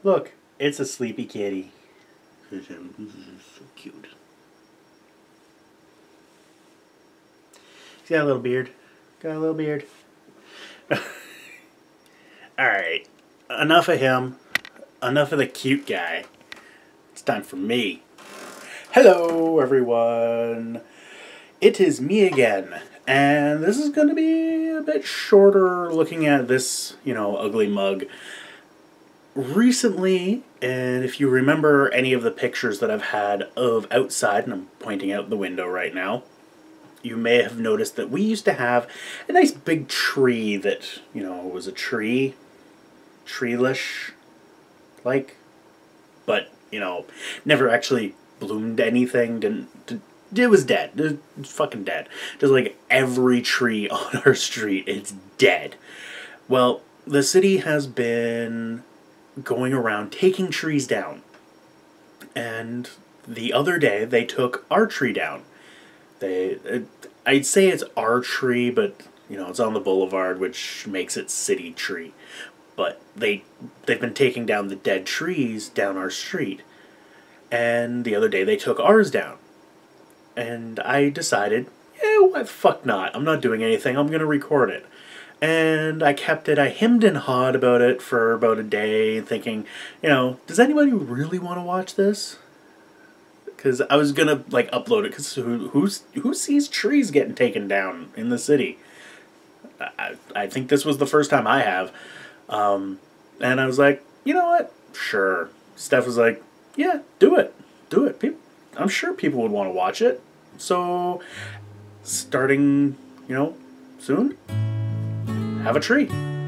Look, it's a sleepy kitty. So cute. He's got a little beard. Got a little beard. Alright. Enough of him. Enough of the cute guy. It's time for me. Hello, everyone. It is me again. And this is going to be a bit shorter looking at this, ugly mug. Recently, and if you remember any of the pictures that I've had of outside, and I'm pointing out the window right now, you may have noticed that we used to have a nice big tree that, was a tree, treelish, but, never actually bloomed anything, it was dead. It was fucking dead. Just like every tree on our street, it's dead. Well, the city has been going around taking trees down. And the other day, they took our tree down. I'd say it's our tree, but, it's on the boulevard, which makes it city tree. But they've been taking down the dead trees down our street. And the other day, they took ours down. And I decided, why the fuck not? I'm not doing anything. I'm going to record it. And I kept it. I hemmed and hawed about it for about a day, thinking, does anybody really want to watch this? Because I was going to, upload it, because who sees trees getting taken down in the city? I think this was the first time I have. And I was like, you know what? Sure. Steph was like, yeah, do it. Do it. I'm sure people would want to watch it. So, starting, soon, have a tree.